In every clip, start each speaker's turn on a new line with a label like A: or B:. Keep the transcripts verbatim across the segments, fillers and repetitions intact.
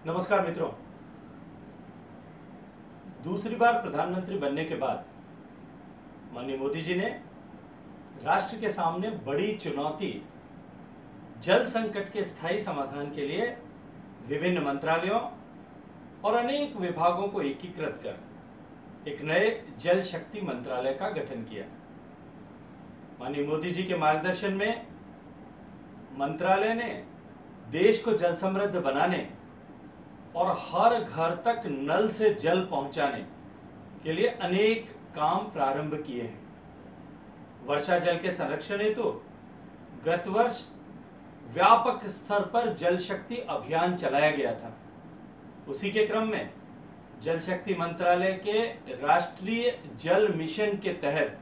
A: नमस्कार मित्रों। दूसरी बार प्रधानमंत्री बनने के बाद माननीय मोदी जी ने राष्ट्र के सामने बड़ी चुनौती जल संकट के स्थायी समाधान के लिए विभिन्न मंत्रालयों और अनेक विभागों को एकीकृत कर एक नए जल शक्ति मंत्रालय का गठन किया। माननीय मोदी जी के मार्गदर्शन में मंत्रालय ने देश को जल समृद्ध बनाने और हर घर तक नल से जल पहुंचाने के लिए अनेक काम प्रारंभ किए हैं। वर्षा जल के संरक्षण हेतु गत वर्ष व्यापक स्तर पर जल शक्ति अभियान चलाया गया था। उसी के क्रम में जल शक्ति मंत्रालय के राष्ट्रीय जल मिशन के तहत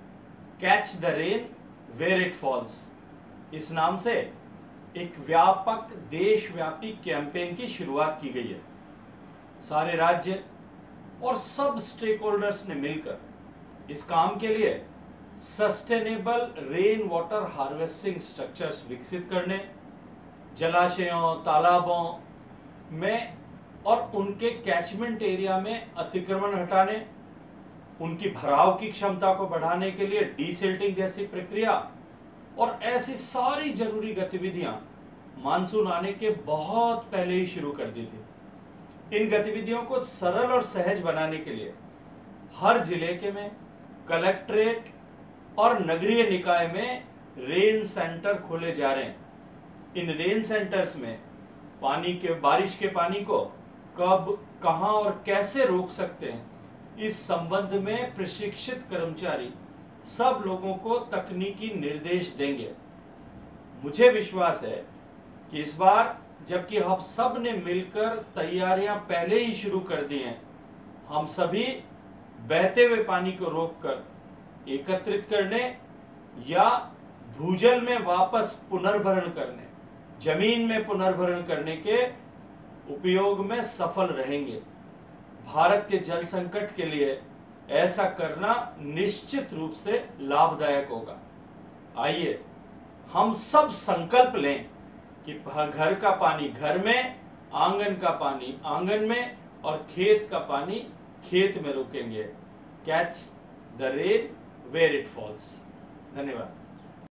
A: catch the rain where it falls इस नाम से एक व्यापक देशव्यापी कैंपेन की शुरुआत की गई है। सारे राज्य और सब स्टेक होल्डर्स ने मिलकर इस काम के लिए sustainable rain water harvesting structures विकसित करने, जलाशयों, तालाबों में और उनके कैचमेंट एरिया में अतिक्रमण हटाने, उनकी भराव की क्षमता को बढ़ाने के लिए डीसिल्टिंग जैसी प्रक्रिया और ऐसी सारी जरूरी गतिविधियां मानसून आने के बहुत पहले ही शुरू कर दी थी। इन गतिविधियों को सरल और सहज बनाने के लिए हर जिले के में कलेक्ट्रेट और नगरीय निकाय में रेन सेंटर खोले जा रहे हैं। इन रेन सेंटर्स में पानी के बारिश के पानी को कब, कहां और कैसे रोक सकते हैं, इस संबंध में प्रशिक्षित कर्मचारी सब लोगों को तकनीकी निर्देश देंगे। मुझे विश्वास है कि इस बार जबकि हम सब ने मिलकर तैयारियां पहले ही शुरू कर दी हैं, हम सभी बहते हुए पानी को रोककर एकत्रित करने या भूजल में वापस पुनर्भरण करने, जमीन में पुनर्भरण करने के उपयोग में सफल रहेंगे। भारत के जल संकट के लिए ऐसा करना निश्चित रूप से लाभदायक होगा। आइए हम सब संकल्प लें कि घर का पानी घर में, आंगन का पानी आंगन में और खेत का पानी खेत में रोकेंगे। Catch the rain where it falls. धन्यवाद।